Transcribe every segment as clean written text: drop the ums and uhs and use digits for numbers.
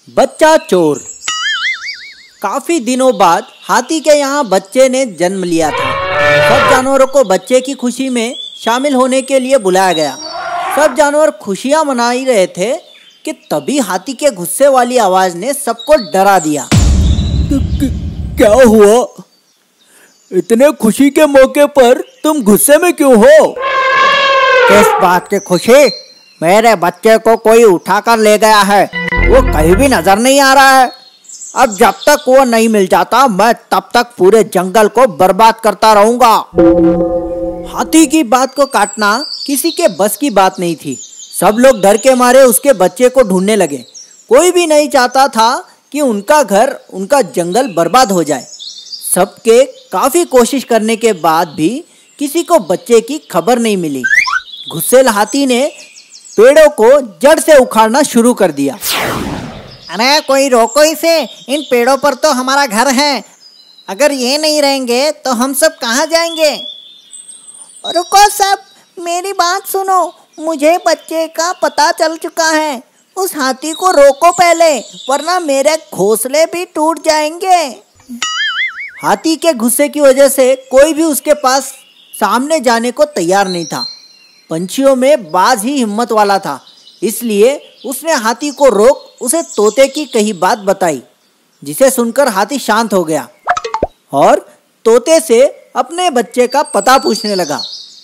बच्चा चोर। काफी दिनों बाद हाथी के यहाँ बच्चे ने जन्म लिया था। सब जानवरों को बच्चे की खुशी में शामिल होने के लिए बुलाया गया। सब जानवर खुशियां मना ही रहे थे कि तभी हाथी के गुस्से वाली आवाज ने सबको डरा दिया। क्या हुआ? इतने खुशी के मौके पर तुम गुस्से में क्यों हो? किस बात की खुशी? मेरे बच्चे को कोई उठाकर ले गया है, वो कहीं भी नजर नहीं आ रहा है। अब जब तक वो नहीं मिल जाता मैं तब तक पूरे जंगल को बर्बाद करता रहूंगा। हाथी की बात को काटना किसी के बस की बात नहीं थी। सब लोग डर के मारे उसके बच्चे को ढूंढने लगे। कोई भी नहीं चाहता था कि उनका घर, उनका जंगल बर्बाद हो जाए। सबके काफी कोशिश करने के बाद भी किसी को बच्चे की खबर नहीं मिली। गुस्सेल हाथी ने पेड़ों को जड़ से उखाड़ना शुरू कर दिया। अरे कोई रोको इसे, इन पेड़ों पर तो हमारा घर है। अगर ये नहीं रहेंगे तो हम सब कहाँ जाएंगे? रुको सब, मेरी बात सुनो। मुझे बच्चे का पता चल चुका है। उस हाथी को रोको पहले, वरना मेरे घोंसले भी टूट जाएंगे। हाथी के गुस्से की वजह से कोई भी उसके पास सामने जाने को तैयार नहीं था। पंछियों में बाज ही हिम्मत वाला था, इसलिए उसने हाथी को रोक उसे तोते की कही बात बताई, जिसे सुनकर हाथी शांत हो गया और तोते से अपने बच्चे का पता पूछने लगा।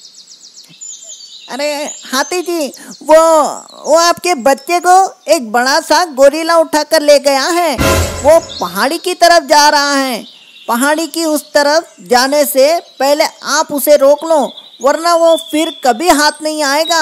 अरे हाथी जी, वो आपके बच्चे को एक बड़ा सा गोरिल्ला उठाकर ले गया है। वो पहाड़ी की तरफ जा रहा है। पहाड़ी की उस तरफ जाने से पहले आप उसे रोक लो, वरना वो फिर कभी हाथ नहीं आएगा।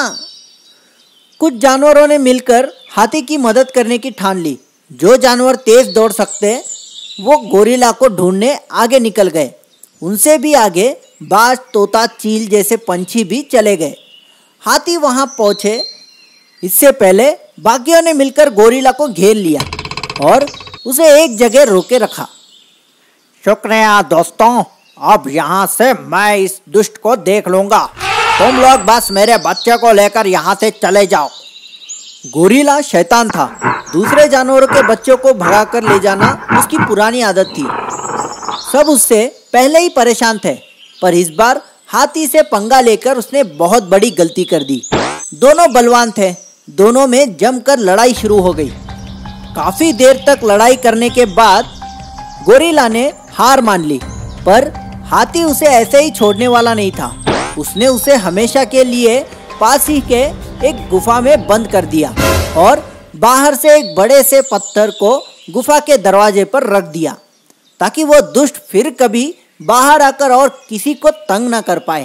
कुछ जानवरों ने मिलकर हाथी की मदद करने की ठान ली। जो जानवर तेज दौड़ सकते वो गोरिल्ला को ढूंढने आगे निकल गए। उनसे भी आगे बाज, तोता, चील जैसे पंछी भी चले गए। हाथी वहां पहुंचे इससे पहले बाकियों ने मिलकर गोरिल्ला को घेर लिया और उसे एक जगह रोके रखा। शुक्रिया दोस्तों, अब यहाँ से मैं इस दुष्ट को देख लूंगा। तुम लोग बस मेरे बच्चे को लेकर यहाँ से चले जाओ। गोरिल्ला शैतान था। दूसरे जानवरों के बच्चों को भगाकर ले जाना उसकी पुरानी आदत थी। सब उससे पहले ही परेशान थे, पर इस बार हाथी से पंगा लेकर उसने बहुत बड़ी गलती कर दी। दोनों बलवान थे। दोनों में जमकर लड़ाई शुरू हो गई। काफी देर तक लड़ाई करने के बाद गोरिल्ला ने हार मान ली, पर हाथी उसे ऐसे ही छोड़ने वाला नहीं था। उसने उसे हमेशा के लिए पास ही के एक गुफा में बंद कर दिया और बाहर से एक बड़े से पत्थर को गुफा के दरवाजे पर रख दिया, ताकि वो दुष्ट फिर कभी बाहर आकर और किसी को तंग न कर पाए।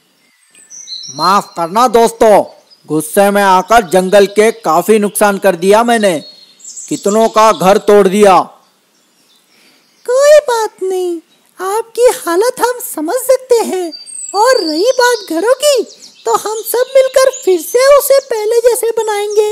माफ करना दोस्तों, गुस्से में आकर जंगल के काफी नुकसान कर दिया मैंने। कितनों का घर तोड़ दिया। कोई बात नहीं, आपकी हालत हम समझ सकते हैं। और रही बात घरों की, तो हम सब मिलकर फिर से उसे पहले जैसे बनाएंगे।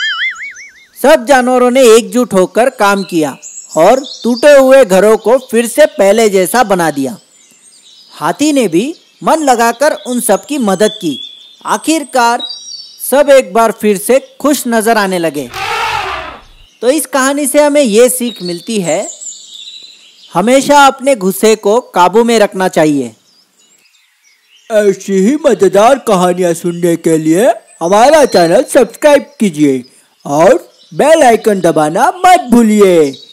सब जानवरों ने एकजुट होकर काम किया और टूटे हुए घरों को फिर से पहले जैसा बना दिया। हाथी ने भी मन लगाकर उन सब की मदद की। आखिरकार सब एक बार फिर से खुश नजर आने लगे। तो इस कहानी से हमें ये सीख मिलती है, हमेशा अपने गुस्से को काबू में रखना चाहिए। ऐसी ही मजेदार कहानियाँ सुनने के लिए हमारा चैनल सब्सक्राइब कीजिए और बेल आइकन दबाना मत भूलिए।